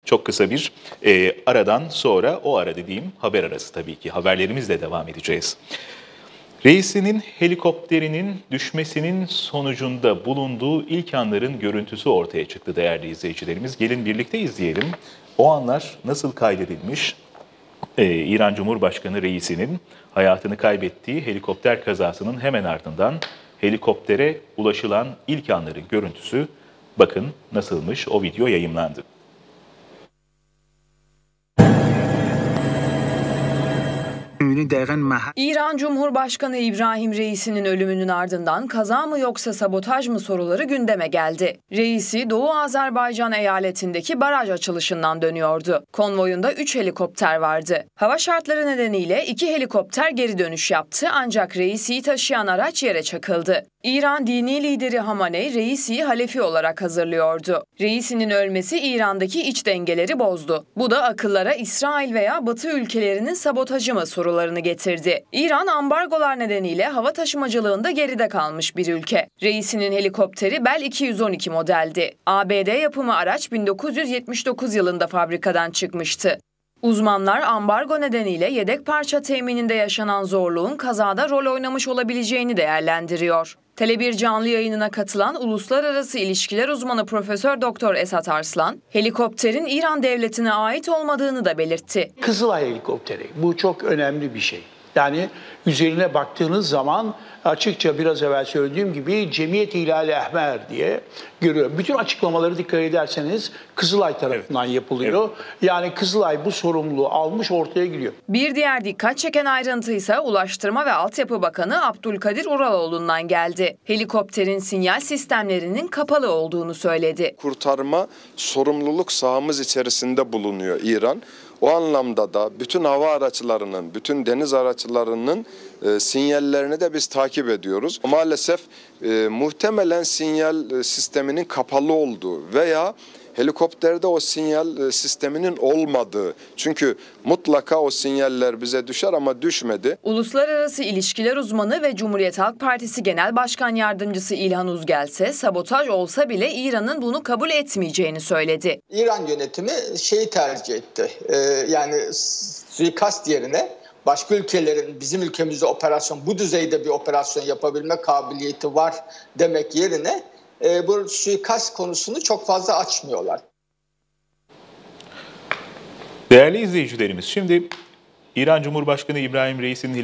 Çok kısa bir aradan sonra, o ara dediğim haber arası tabii ki, haberlerimizle devam edeceğiz. Reisinin helikopterinin düşmesinin sonucunda bulunduğu ilk anların görüntüsü ortaya çıktı değerli izleyicilerimiz. Gelin birlikte izleyelim. O anlar nasıl kaydedilmiş? İran Cumhurbaşkanı Reisinin hayatını kaybettiği helikopter kazasının hemen ardından helikoptere ulaşılan ilk anların görüntüsü. Bakın nasılmış, o video yayımlandı. İran Cumhurbaşkanı İbrahim Reisi'nin ölümünün ardından kaza mı yoksa sabotaj mı soruları gündeme geldi. Reisi Doğu Azerbaycan eyaletindeki baraj açılışından dönüyordu. Konvoyunda 3 helikopter vardı. Hava şartları nedeniyle 2 helikopter geri dönüş yaptı ancak Reisi'yi taşıyan araç yere çakıldı. İran dini lideri Hamaney, Reisi'yi halefi olarak hazırlıyordu. Reisi'nin ölmesi İran'daki iç dengeleri bozdu. Bu da akıllara İsrail veya Batı ülkelerinin sabotajı mı sorularını getirdi. İran ambargolar nedeniyle hava taşımacılığında geride kalmış bir ülke. Reisi'nin helikopteri Bell 212 modeldi. ABD yapımı araç 1979 yılında fabrikadan çıkmıştı. Uzmanlar ambargo nedeniyle yedek parça temininde yaşanan zorluğun kazada rol oynamış olabileceğini değerlendiriyor. Tele1 canlı yayınına katılan uluslararası ilişkiler uzmanı Profesör Doktor Esat Arslan, helikopterin İran devletine ait olmadığını da belirtti. Kızılay helikopteri, bu çok önemli bir şey. Yani üzerine baktığınız zaman açıkça biraz evvel söylediğim gibi Cemiyet Hilal-i Ehmer diye görüyor. Bütün açıklamaları dikkat ederseniz Kızılay tarafından yapılıyor. Evet. Yani Kızılay bu sorumluluğu almış, ortaya giriyor. Bir diğer dikkat çeken ayrıntı ise Ulaştırma ve Altyapı Bakanı Abdülkadir Uraloğlu'ndan geldi. Helikopterin sinyal sistemlerinin kapalı olduğunu söyledi. Kurtarma sorumluluk sahamız içerisinde bulunuyor İran. O anlamda da bütün hava araçlarının, bütün deniz araçlarının sinyallerini de biz takip ediyoruz. Maalesef muhtemelen sinyal sisteminin kapalı olduğu veya helikopterde o sinyal sisteminin olmadığı. Çünkü mutlaka o sinyaller bize düşer ama düşmedi. Uluslararası İlişkiler uzmanı ve Cumhuriyet Halk Partisi Genel Başkan Yardımcısı İlhan Uzgel ise sabotaj olsa bile İran'ın bunu kabul etmeyeceğini söyledi. İran yönetimi şeyi tercih etti. Yani suikast yerine başka ülkelerin bizim ülkemizde bu düzeyde bir operasyon yapabilme kabiliyeti var demek yerine bu suikast konusunu çok fazla açmıyorlar. Değerli izleyicilerimiz, şimdi İran Cumhurbaşkanı İbrahim Reis'in